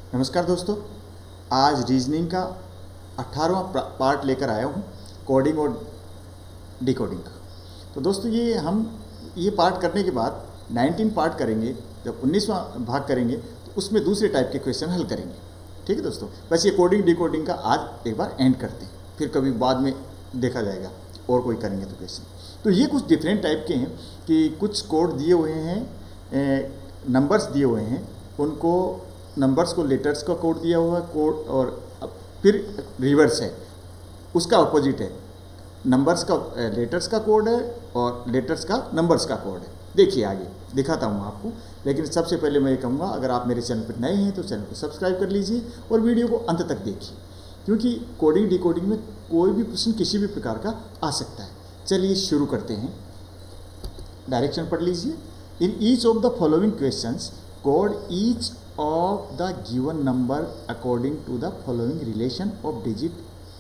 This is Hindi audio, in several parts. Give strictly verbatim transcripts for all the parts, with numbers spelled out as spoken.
नमस्कार दोस्तों, आज रीजनिंग का अठारहवां पार्ट लेकर आया हूँ, कोडिंग और डिकोडिंग का। तो दोस्तों ये हम ये पार्ट करने के बाद उन्नीस पार्ट करेंगे। जब उन्नीसवां भाग करेंगे तो उसमें दूसरे टाइप के क्वेश्चन हल करेंगे। ठीक है दोस्तों, बस ये कोडिंग डिकोडिंग का आज एक बार एंड करते हैं, फिर कभी बाद में देखा जाएगा और कोई करेंगे तो क्वेश्चन। तो ये कुछ डिफरेंट टाइप के हैं कि कुछ कोड दिए हुए हैं, नंबर्स दिए हुए हैं, उनको नंबर्स को लेटर्स का कोड दिया हुआ है कोड, और फिर रिवर्स है, उसका अपोजिट है। नंबर्स का लेटर्स का कोड है और लेटर्स का नंबर्स का कोड है। देखिए आगे दिखाता हूँ आपको, लेकिन सबसे पहले मैं ये कहूँगा, अगर आप मेरे चैनल पर नए हैं तो चैनल को सब्सक्राइब कर लीजिए और वीडियो को अंत तक देखिए, क्योंकि कोडिंग डिकोडिंग में कोई भी प्रश्न किसी भी प्रकार का आ सकता है। चलिए शुरू करते हैं। डायरेक्शन पढ़ लीजिए। In each of the following questions code each of the given number according to the following relation of digit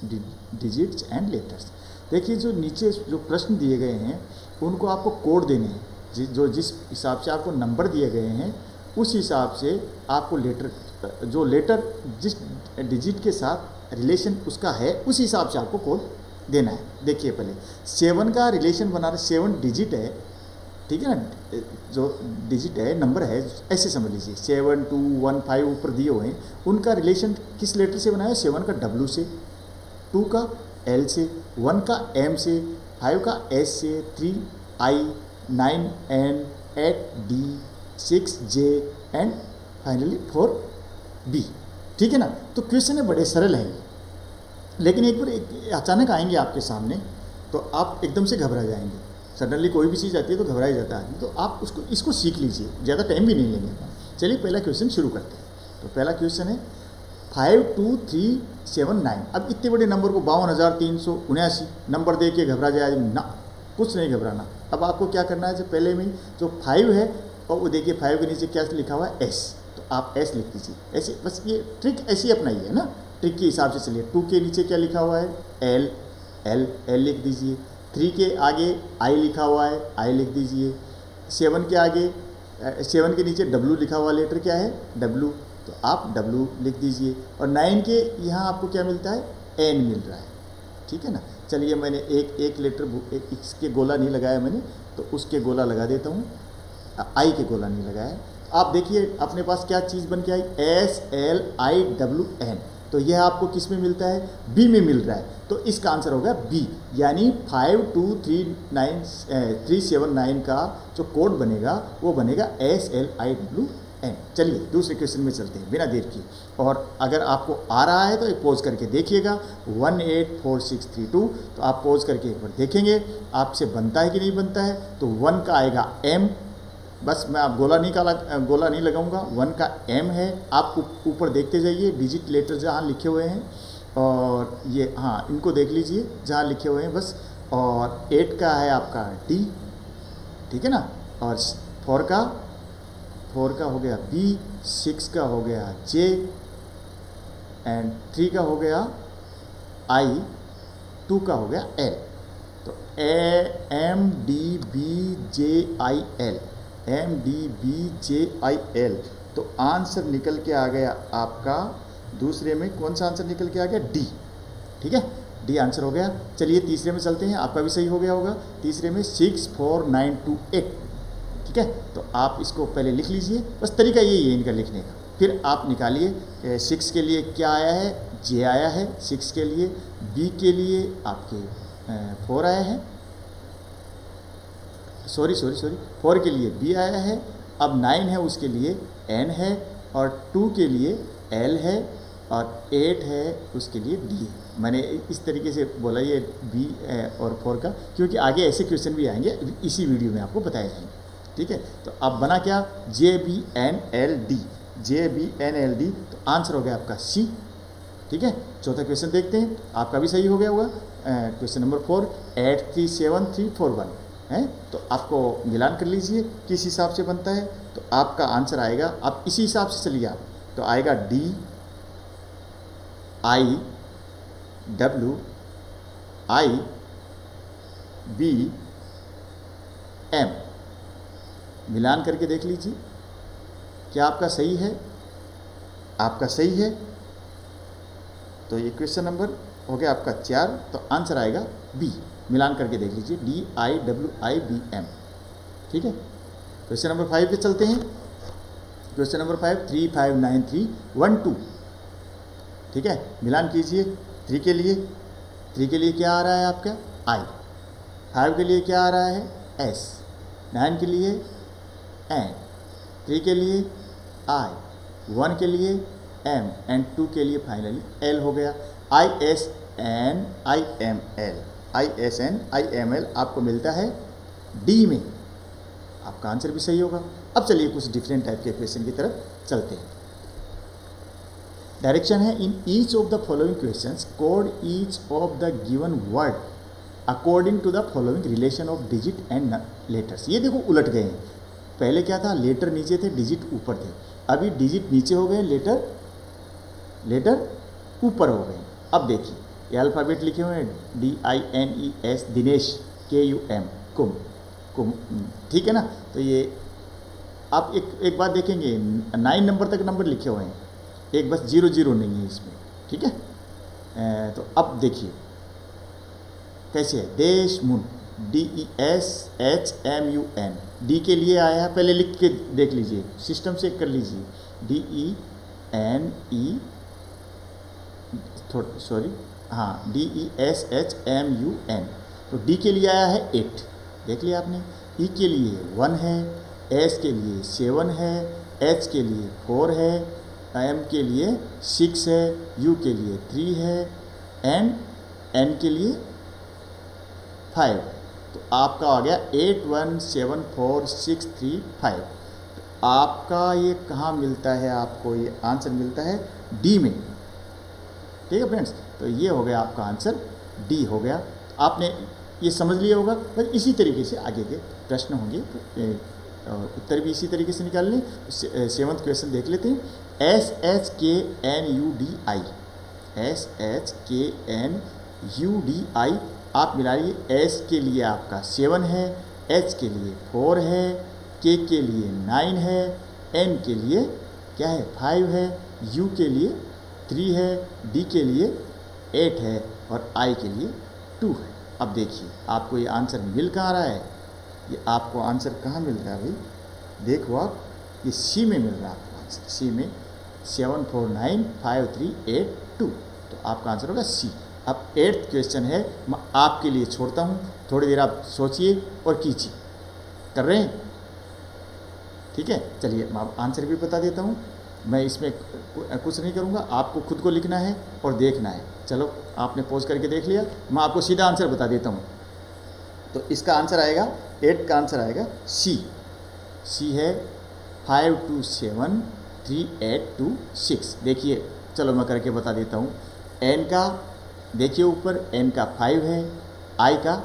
digits and letters। देखिए जो नीचे जो प्रश्न दिए गए हैं उनको आपको कोड देने हैं, जो जिस हिसाब से आपको नंबर दिए गए हैं उस हिसाब से आपको लेटर, जो लेटर जिस डिजिट के साथ रिलेशन उसका है उस हिसाब से आपको कोड देना है। देखिए पहले सेवन का रिलेशन बना रहे, सेवन डिजिट है, ठीक है ना, जो डिजिट है नंबर है, ऐसे समझ लीजिए। सेवन टू वन फाइव ऊपर दिए हुए हैं, उनका रिलेशन किस लेटर से बनाया? सेवन का डब्ल्यू से, टू का एल से, वन का एम से, फाइव का एस से, three I, nine N, eight D, six J and finally four B. ठीक है ना। तो क्वेश्चन है बड़े सरल है, लेकिन एक बार एक अचानक आएंगे आपके सामने तो आप एकदम से घबरा जाएंगे। सडनली कोई भी चीज़ आती है तो घबराया जाता है, तो आप उसको इसको सीख लीजिए, ज़्यादा टाइम भी नहीं लेंगे। चलिए पहला क्वेश्चन शुरू करते हैं। तो पहला क्वेश्चन है five two three seven nine. अब इतने बड़े नंबर को बावन हज़ार तीन सौ उन्यासी नंबर दे के घबरा जाए ना, कुछ नहीं घबराना। अब आपको क्या करना है, जो पहले में जो फाइव है और वो देखिए फाइव के नीचे क्या लिखा हुआ है? एस। तो आप एस लिख दीजिए ऐसे, बस ये ट्रिक ऐसी अपनाइए है ना, ट्रिक के हिसाब से चलिए। टू के नीचे क्या लिखा हुआ है? एल, एल एल लिख दीजिए। थ्री के आगे आई लिखा हुआ है, आई लिख दीजिए। सेवन के आगे, सेवन के नीचे डब्लू लिखा हुआ लेटर क्या है? डब्लू, तो आप डब्लू लिख दीजिए। और नाइन के यहाँ आपको क्या मिलता है? एन मिल रहा है। ठीक है ना। चलिए मैंने एक एक लेटर एक इसके गोला नहीं लगाया मैंने, तो उसके गोला लगा देता हूँ। आई के गोला नहीं लगाया। आप देखिए अपने पास क्या चीज़ बन के आई? S L I W N. तो यह आपको किस में मिलता है? बी में मिल रहा है। तो इसका आंसर होगा बी, यानी five two three nine three seven nine का जो कोड बनेगा वो बनेगा S L I W N. चलिए दूसरे क्वेश्चन में चलते हैं बिना देर की। और अगर आपको आ रहा है तो एक पोज करके देखिएगा, one eight four six three two. तो आप पोज करके एक बार देखेंगे आपसे बनता है कि नहीं बनता है। तो वन का आएगा एम, बस मैं आप गोला नहीं काला गोला नहीं लगाऊंगा, वन का एम है। आप ऊपर देखते जाइए डिजिट लेटर जहाँ लिखे हुए हैं, और ये हाँ इनको देख लीजिए जहाँ लिखे हुए हैं बस। और एट का है आपका डी, ठीक है ना। और फोर का फोर का हो गया बी, सिक्स का हो गया जे, एंड थ्री का हो गया आई, टू का हो गया एल। तो A M D B J I L, M D B J I L. तो आंसर निकल के आ गया आपका, दूसरे में कौन सा आंसर निकल के आ गया? डी। ठीक है, डी आंसर हो गया। चलिए तीसरे में चलते हैं, आपका भी सही हो गया होगा। तीसरे में six four nine two eight. ठीक है, तो आप इसको पहले लिख लीजिए, बस तरीका यही है इनका लिखने का। फिर आप निकालिए सिक्स के लिए क्या आया है? जे आया है सिक्स के लिए। बी के लिए आपके फोर आया है, सॉरी सॉरी सॉरी फोर के लिए बी आया है। अब नाइन है उसके लिए एन है, और टू के लिए एल है, और एट है उसके लिए डी है। मैंने इस तरीके से बोला ये बी और फोर का, क्योंकि आगे ऐसे क्वेश्चन भी आएंगे इसी वीडियो में आपको बताए जाएंगे। ठीक है, तो अब बना क्या? J B N L D, J B N L D. तो आंसर हो गया आपका सी। ठीक है, चौथा क्वेश्चन देखते हैं, आपका भी सही हो गया होगा। Question number four, eight three seven three four one है। तो आपको मिलान कर लीजिए किस हिसाब से बनता है। तो आपका आंसर आएगा, आप इसी हिसाब से चलिए आप, तो आएगा D I W I B M. मिलान करके देख लीजिए क्या आपका सही है। आपका सही है। तो ये क्वेश्चन नंबर हो गया आपका चार, तो आंसर आएगा बी। मिलान करके देख लीजिए, D I W I B M. ठीक है, क्वेश्चन नंबर फाइव पे चलते हैं। Question number five, three five nine three one two. ठीक है, मिलान कीजिए। थ्री के लिए थ्री के लिए क्या आ रहा है आपका आई, फाइव के लिए क्या आ रहा है एस, नाइन के लिए एन, थ्री के लिए आई, वन के लिए एम एंड टू के लिए फाइनली एल हो गया। I S N I M L, I S N I M L आपको मिलता है डी में। आपका आंसर भी सही होगा। अब चलिए कुछ डिफरेंट टाइप के क्वेश्चन की तरफ चलते हैं। डायरेक्शन है, in each of the following questions code each of the given word according to the following relation of digit and letters. ये देखो उलट गए हैं, पहले क्या था, लेटर नीचे थे डिजिट ऊपर थे, अभी डिजिट नीचे हो गए, लेटर लेटर ऊपर हो गए। अब देखिए ये अल्फ़ाबेट लिखे हुए हैं, D I N E S, Dinesh, K U M, कुम कुम। ठीक है ना, तो ये आप एक एक बात देखेंगे, नाइन नंबर तक नंबर लिखे हुए हैं, एक बस जीरो जीरो नहीं है इसमें। ठीक है, ए, तो अब देखिए कैसे है, देश मुन, D E S H M U N, D के लिए आया है, पहले लिख के देख लीजिए, सिस्टम से कर लीजिए, डी ई एन ई थोड़ा सॉरी हाँ D E S H M U N. तो डी के लिए आया है एट, देख लिया आपने, ई के लिए वन है, एस के लिए सेवन है, एच के लिए फोर है, एम के लिए सिक्स है, यू के लिए थ्री है एंड एन के लिए फाइव। तो आपका आ गया eight one seven four six three five. तो आपका ये कहाँ मिलता है, आपको ये आंसर मिलता है डी में। ठीक है फ्रेंड्स, तो ये हो गया आपका आंसर, डी हो गया। आपने ये समझ लिया होगा, बस इसी तरीके से आगे के प्रश्न होंगे, तो उत्तर भी इसी तरीके से निकाल लें। सेवंथ क्वेश्चन देख लेते हैं, S H K N U D I, S H K N U D I आप मिलाइए। एस के लिए आपका सेवन है, एच के लिए फोर है, के के लिए नाइन है, एन के लिए क्या है फाइव है, यू के लिए थ्री है, डी के लिए एट है और आई के लिए टू है। अब देखिए आपको ये आंसर मिल कहाँ रहा है, ये आपको आंसर कहाँ मिल रहा है भाई, देखो आप, ये सी में मिल रहा है आपको आंसर, सी में seven four nine five three eight two. तो आपका आंसर होगा सी। अब एट्थ क्वेश्चन है, मैं आपके लिए छोड़ता हूँ, थोड़ी देर आप सोचिए और कीजिए। कर रहे हैं? ठीक है, चलिए मैं आंसर भी बता देता हूँ। मैं इसमें कुछ नहीं करूँगा, आपको खुद को लिखना है और देखना है। चलो आपने पॉज करके देख लिया, मैं आपको सीधा आंसर बता देता हूँ। तो इसका आंसर आएगा, एट का आंसर आएगा सी। सी है five two seven three eight two six. देखिए चलो मैं करके बता देता हूँ। एन का देखिए ऊपर, एन का फाइव है, आई का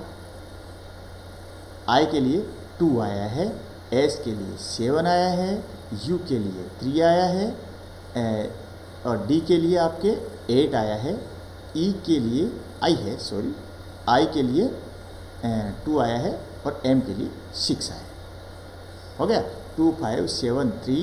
आई के लिए टू आया है, एस के लिए सेवन आया है, यू के लिए थ्री आया है ए, और डी के लिए आपके एट आया है, ई के लिए आई है सॉरी आई के लिए टू आया है और एम के लिए सिक्स आया है। हो गया, two five seven three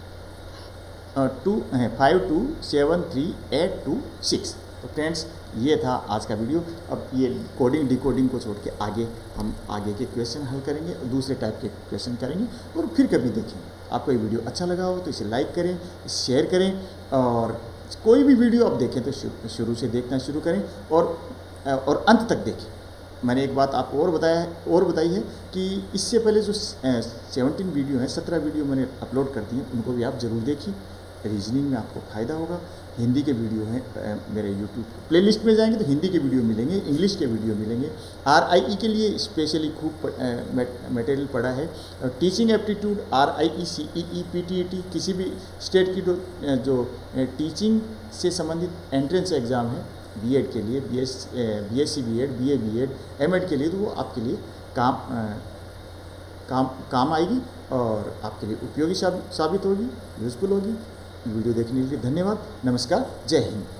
two five two seven three eight two six. तो फ्रेंड्स ये था आज का वीडियो। अब ये कोडिंग डिकोडिंग को छोड़ के आगे हम आगे के क्वेश्चन हल करेंगे और दूसरे टाइप के क्वेश्चन करेंगे और फिर कभी देखेंगे। आपको ये वीडियो अच्छा लगा हो तो इसे लाइक करें, शेयर करें और कोई भी वीडियो आप देखें तो शुरू से देखना शुरू करें और और अंत तक देखें। मैंने एक बात आपको और बताया है और बताई है कि इससे पहले जो सेवनटीन वीडियो हैं, सत्रह वीडियो मैंने अपलोड कर दी हैं, उनको भी आप ज़रूर देखिए। रीजनिंग में आपको फ़ायदा होगा। हिंदी के वीडियो हैं मेरे यूट्यूब प्लेलिस्ट में जाएंगे तो हिंदी के वीडियो मिलेंगे, इंग्लिश के वीडियो मिलेंगे। आर आई ई के लिए स्पेशली खूब मटेरियल पड़ा है। Teaching aptitude, R I E, C E E, P T E T, किसी भी स्टेट की जो टीचिंग से संबंधित एंट्रेंस एग्ज़ाम है, बी एड के लिए, B S B S C B Ed, B A B Ed, M Ed के लिए, तो वो आपके लिए काम आ, काम काम आएगी और आपके लिए उपयोगी साबित होगी, यूज़फुल होगी। वीडियो देखने के लिए धन्यवाद। नमस्कार, जय हिंद।